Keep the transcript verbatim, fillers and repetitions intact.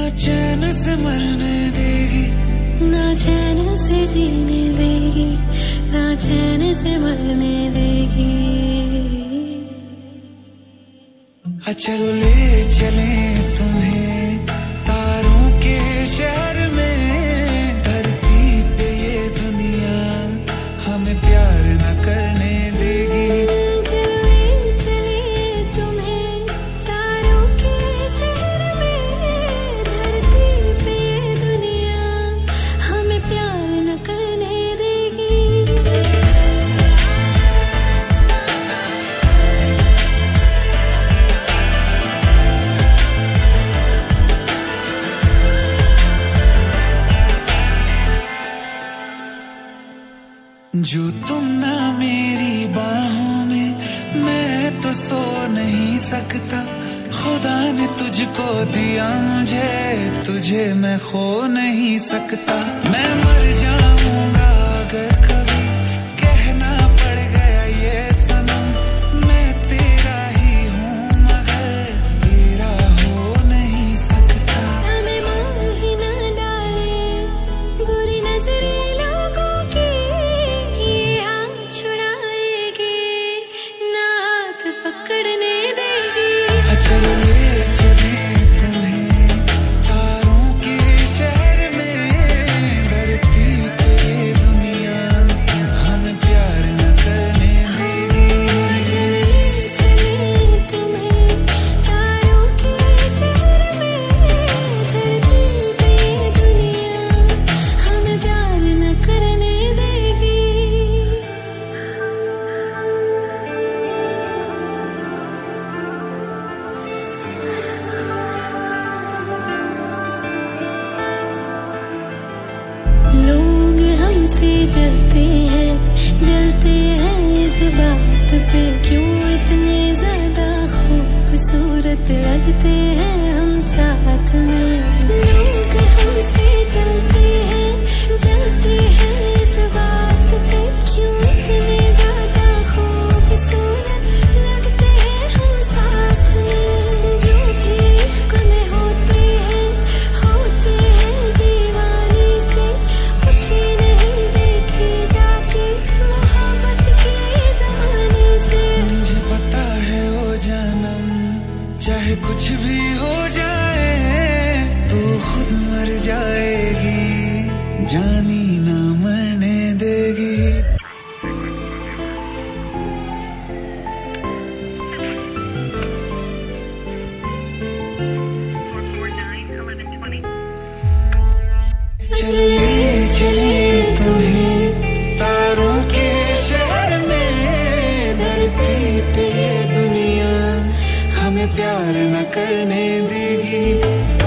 चैन से मरने देगी, ना चैन से जीने देगी, ना चैन से मरने देगी। चलो ले चले तुम्हें तारों के शहर में, धरती पे ये दुनिया हमें प्यार न करने देगी। चलो ले चले तुम्हें तारों के शहर में, धरती पे ये दुनिया हमें प्यार न करने देगी। जो तुम ना मेरी बाहों में, मैं तो सो नहीं सकता। खुदा ने तुझको दिया मुझे, तुझे मैं खो नहीं सकता। मैं मर जाऊंगा अगर कभी कहना पड़ गया ये सनम, मैं तेरा ही हूँ मगर तेरा हो नहीं सकता। हमें मार ही ना डाले बुरी नजरें लोगों की, ये हाथ छुड़ाएगी ना हाथ पकड़ने देगी। चलो ले चले तुम्हें तारों के शहर में, धरती पे ये दुनिया हमें प्यार न करने देगी। चले चले तुम्हें तारों के शहर में, धरती पे ये दुनिया हमें प्यार न करने देगी। लोग हमसे जलते हैं, जलते हैं इस बात पे, क्यों इतने ज्यादा खूबसूरत लगते हैं हम साथ में। लोग हमसे जलते हैं, जलते हैं इस बात पे, क्यों इतने ज्यादा खूबसूरत लगते हैं हम साथ में। जो भी इश्क में होते हैं, होते हैं दीवानी से, खुशी नहीं देखी जाती मोहब्बत के जमाने से। मुझे पता है ओ जानम, चाहे कुछ भी हो जाए तू खुद मर जाएगी, जानी ना मरने देगी। चले चले तुम्हें तारों के शहर में, धरती पे ये दुनिया हमें प्यार न करने देगी।